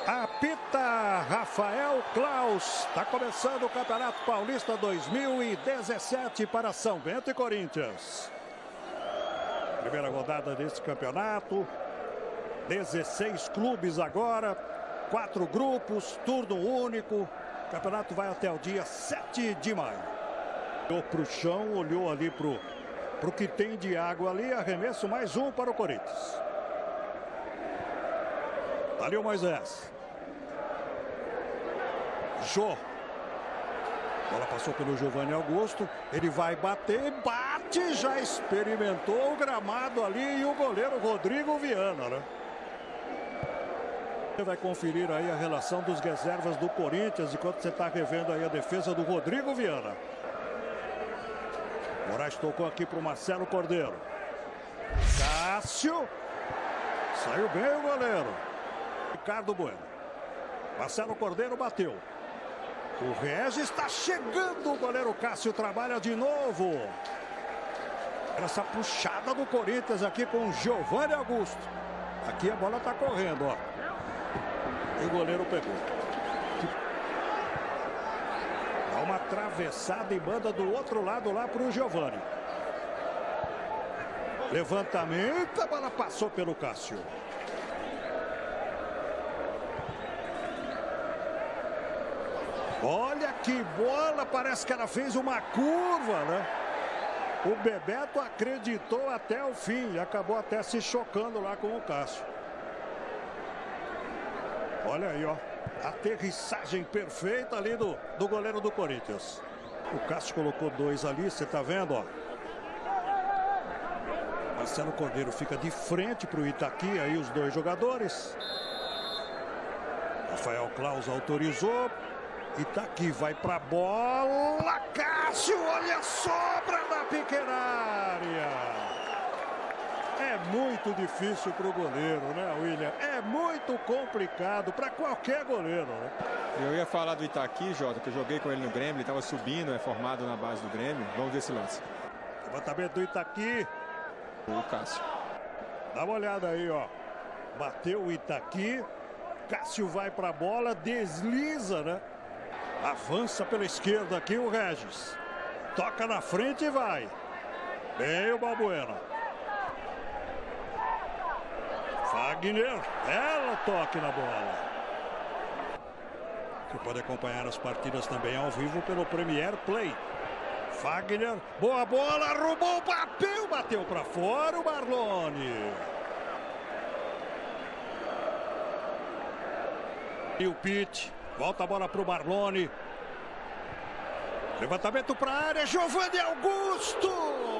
Apita Rafael Klaus. Está começando o Campeonato Paulista 2017 para São Bento e Corinthians. Primeira rodada desse campeonato. 16 clubes agora. 4 grupos, turno único. O campeonato vai até o dia 7 de maio. Olhou para o chão, olhou ali para o que tem de água ali. Arremesso mais um para o Corinthians. Ali o Moisés. Jô. Bola passou pelo Giovanni Augusto. Ele vai bater, bate, já experimentou o gramado ali e o goleiro Rodrigo Viana, né? Você vai conferir aí a relação dos reservas do Corinthians enquanto você está revendo aí a defesa do Rodrigo Viana. Moraes tocou aqui para o Marcelo Cordeiro. Cássio. Saiu bem o goleiro. Ricardo Bueno. Marcelo Cordeiro bateu. O Regis está chegando. O goleiro Cássio trabalha de novo. Essa puxada do Corinthians aqui com o Giovanni Augusto. Aqui a bola está correndo, ó. E o goleiro pegou. Dá uma atravessada e manda do outro lado lá para o Giovanni. Levantamento, a bola passou pelo Cássio. Olha que bola, parece que ela fez uma curva, né? O Bebeto acreditou até o fim e acabou até se chocando lá com o Cássio. Olha aí, ó. Aterrissagem perfeita ali do goleiro do Corinthians. O Cássio colocou 2 ali, você tá vendo, ó. Marcelo Cordeiro fica de frente para o Itaqui, aí os 2 jogadores. Rafael Klaus autorizou. Itaqui vai para a bola. Cássio, olha a sobra na pequena área. É muito difícil para o goleiro, né, William? É muito complicado para qualquer goleiro, né? Eu ia falar do Itaqui, Jota, que eu joguei com ele no Grêmio. Ele estava subindo, é formado na base do Grêmio. Vamos ver esse lance. Levantamento do Itaqui. O Cássio. Dá uma olhada aí, ó. Bateu o Itaqui. Cássio vai para a bola, desliza, né? Avança pela esquerda aqui o Regis. Toca na frente e vai. Bem o Balbuena. Fagner. Ela toque na bola. Você pode acompanhar as partidas também ao vivo pelo Premier Play. Fagner. Boa bola. Arrumou o papel. Bateu para fora o Marlone. E o Pitt. Volta a bola para o Marlone. Levantamento para a área. Giovanni Augusto.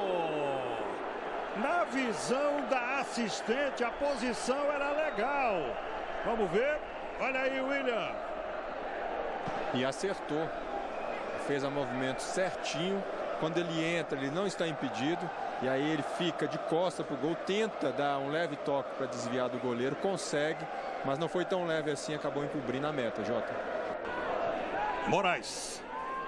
Na visão da assistente, a posição era legal. Vamos ver. Olha aí, William. E acertou. Fez o movimento certinho. Quando ele entra, ele não está impedido. E aí ele fica de costa para o gol. Tenta dar um leve toque para desviar do goleiro. Consegue. Mas não foi tão leve assim, acabou encobrindo a meta, Jota. Moraes.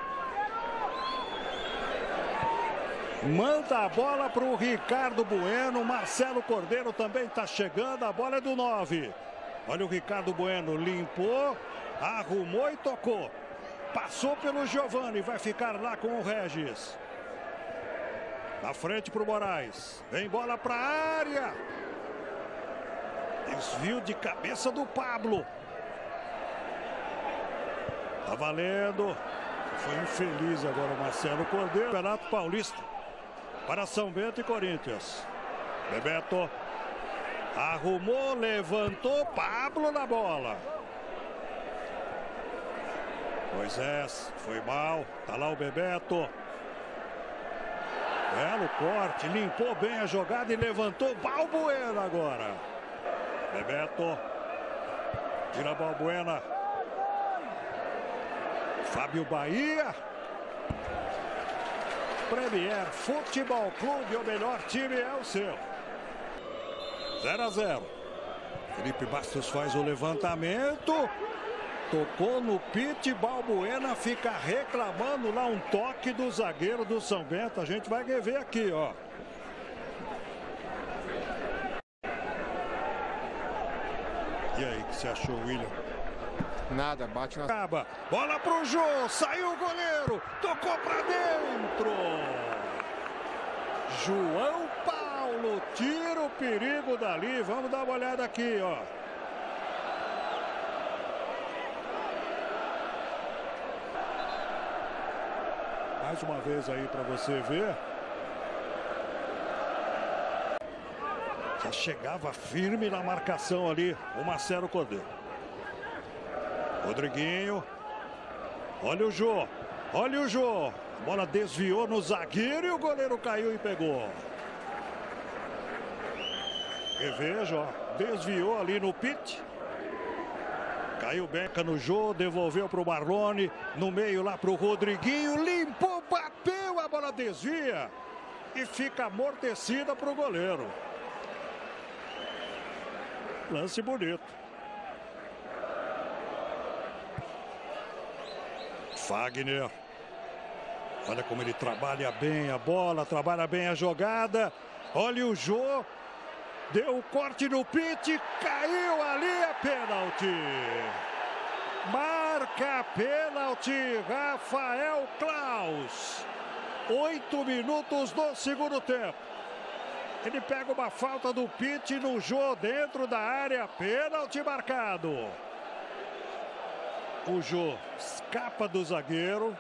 Manda a bola para o Ricardo Bueno. Marcelo Cordeiro também está chegando. A bola é do 9. Olha o Ricardo Bueno. Limpou, arrumou e tocou. Passou pelo Giovanni. Vai ficar lá com o Regis. Na frente para o Moraes. Vem bola para a área. Desvio de cabeça do Pablo. Tá valendo. Foi infeliz agora o Marcelo Cordeiro. Campeonato Paulista para São Bento e Corinthians. Bebeto. Arrumou, levantou. Pablo na bola. Moisés. Foi mal. Tá lá o Bebeto. Belo corte. Limpou bem a jogada e levantou. Balbuena agora. Bebeto. Tira a Balbuena. Fábio Bahia. Premier Futebol Clube, o melhor time é o seu. 0-0. Felipe Bastos faz o levantamento. Tocou no Pitt. Balbuena fica reclamando lá um toque do zagueiro do São Bento. A gente vai ver aqui, ó. E aí, o que você achou, William? Nada, bate na... Acaba, bola pro Jô, saiu o goleiro, tocou pra dentro. João Paulo tira o perigo dali, vamos dar uma olhada aqui, ó. Mais uma vez aí para você ver. Já chegava firme na marcação ali o Marcelo Cordeiro. Rodriguinho. Olha o Jô. Olha o Jô. A bola desviou no zagueiro e o goleiro caiu e pegou. Reveja, ó. Desviou ali no pit. Caiu bem no Jô, devolveu para o Marlone. No meio lá para o Rodriguinho. Limpou, bateu, a bola desvia. E fica amortecida para o goleiro. Lance bonito. Fagner. Olha como ele trabalha bem a bola, trabalha bem a jogada. Olha o Jô. Deu o corte no pit, caiu ali, é pênalti. Marca pênalti, Rafael Claus. 8 minutos do segundo tempo. Ele pega uma falta do pit no Jô dentro da área, pênalti marcado. O Jô escapa do zagueiro.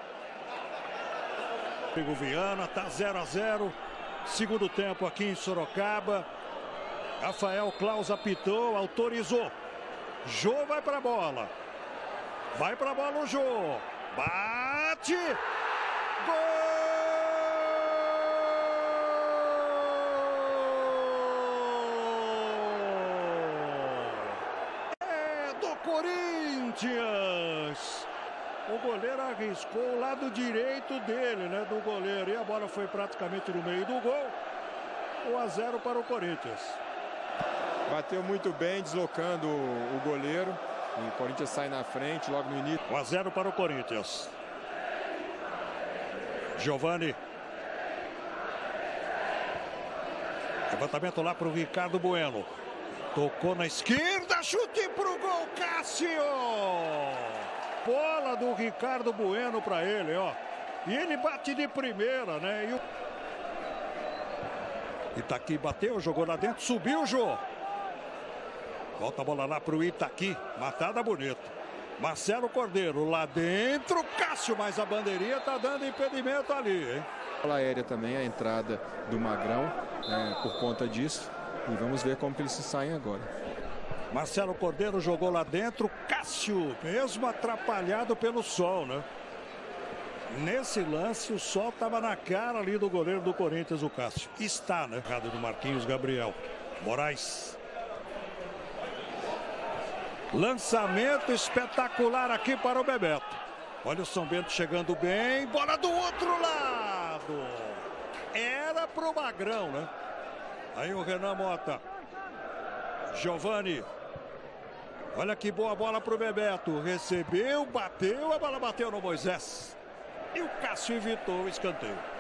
Rodrigo Viana, tá 0 a 0. Segundo tempo aqui em Sorocaba. Rafael Claus apitou, autorizou. Jô vai para a bola. Vai para a bola o Jô. Bate! Gol! É do Corinthians! O goleiro arriscou o lado direito dele, né? Do goleiro. E a bola foi praticamente no meio do gol. 1 a 0 para o Corinthians. Bateu muito bem, deslocando o goleiro. E o Corinthians sai na frente logo no início. 1 a 0 para o Corinthians. Giovani. Levantamento lá para o Ricardo Bueno. Tocou na esquerda, chute para o gol, Cássio! Bola do Ricardo Bueno para ele, ó. E ele bate de primeira, né? Itaqui bateu, jogou lá dentro, subiu o Jô. Volta a bola lá para o Itaqui. Matada bonita. Marcelo Cordeiro lá dentro. Cássio, mas a bandeirinha tá dando impedimento ali, hein? Bola aérea também, a entrada do Magrão, por conta disso. E vamos ver como que eles se saem agora. Marcelo Cordeiro jogou lá dentro. Cássio, mesmo atrapalhado pelo sol, né? Nesse lance, o sol estava na cara ali do goleiro do Corinthians, o Cássio. Está, né? Errado do Marquinhos Gabriel. Moraes. Lançamento espetacular aqui para o Bebeto. Olha o São Bento chegando bem. Bola do outro lado. Era pro Magrão, né? Aí o Renan Mota. Giovani. Olha que boa bola pro Bebeto. Recebeu, bateu, a bola bateu no Moisés. E o Cássio evitou o escanteio.